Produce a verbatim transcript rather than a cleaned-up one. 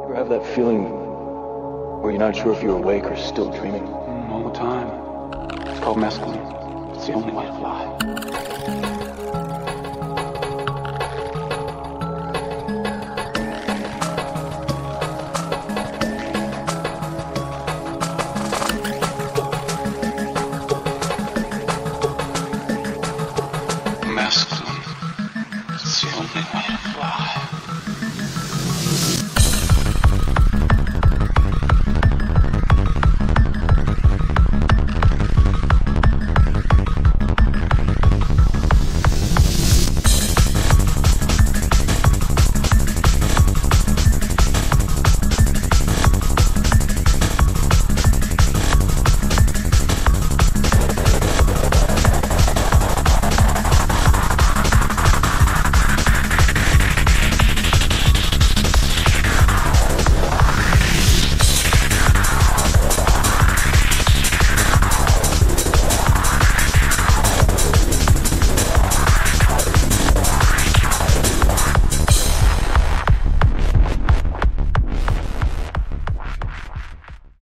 Ever have that feeling where you're not sure if you're awake or still dreaming? Mm, all the time. It's called mescaline. It's the only way to fly.